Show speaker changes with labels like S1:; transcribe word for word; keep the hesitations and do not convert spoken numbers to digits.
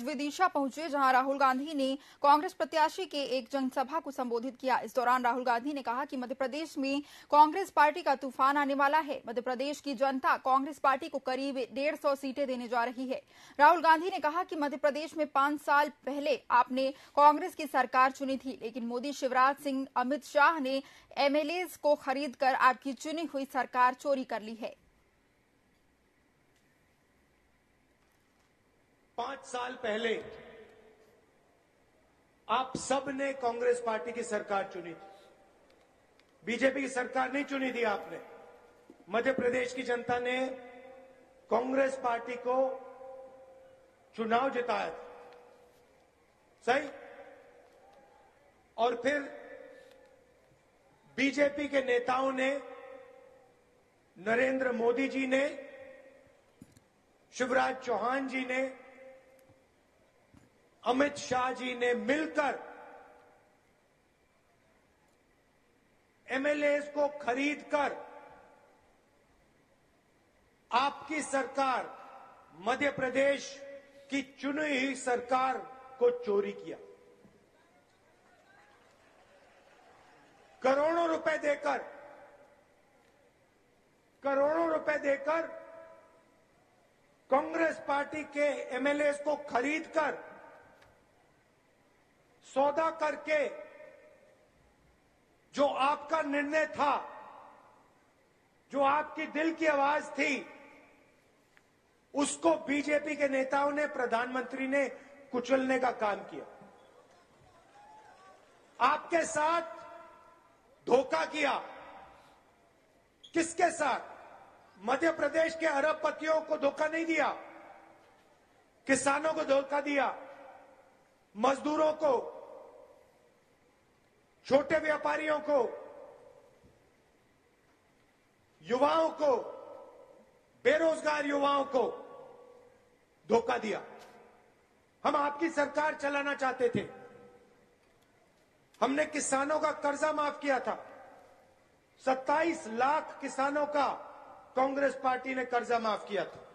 S1: विदिशा पहुंचे, जहां राहुल गांधी ने कांग्रेस प्रत्याशी के एक जनसभा को संबोधित किया। इस दौरान राहुल गांधी ने कहा कि मध्य प्रदेश में कांग्रेस पार्टी का तूफान आने वाला है। मध्य प्रदेश की जनता कांग्रेस पार्टी को करीब डेढ़ सौ सीटें देने जा रही है। राहुल गांधी ने कहा कि मध्य प्रदेश में पांच साल पहले आपने कांग्रेस की सरकार चुनी थी, लेकिन मोदी, शिवराज सिंह, अमित शाह ने एमएलए को खरीद कर आपकी चुनी हुई सरकार चोरी कर ली है।
S2: पांच साल पहले आप सब ने कांग्रेस पार्टी की सरकार चुनी थी, बीजेपी की सरकार नहीं चुनी थी आपने। मध्य प्रदेश की जनता ने कांग्रेस पार्टी को चुनाव जिताया था, सही। और फिर बीजेपी के नेताओं ने, नरेंद्र मोदी जी ने, शिवराज चौहान जी ने, अमित शाह जी ने मिलकर एमएलए को खरीदकर आपकी सरकार, मध्य प्रदेश की चुनी हुई सरकार को चोरी किया। करोड़ों रुपए देकर करोड़ों रुपए देकर कांग्रेस पार्टी के एमएलए को खरीदकर, सौदा करके, जो आपका निर्णय था, जो आपकी दिल की आवाज थी, उसको बीजेपी के नेताओं ने, प्रधानमंत्री ने कुचलने का काम किया। आपके साथ धोखा किया। किसके साथ? मध्य प्रदेश के अरबपतियों को धोखा नहीं दिया, किसानों को धोखा दिया, मजदूरों को, छोटे व्यापारियों को, युवाओं को, बेरोजगार युवाओं को धोखा दिया। हम आपकी सरकार चलाना चाहते थे। हमने किसानों का कर्जा माफ किया था। सत्ताईस लाख किसानों का कांग्रेस पार्टी ने कर्जा माफ किया था।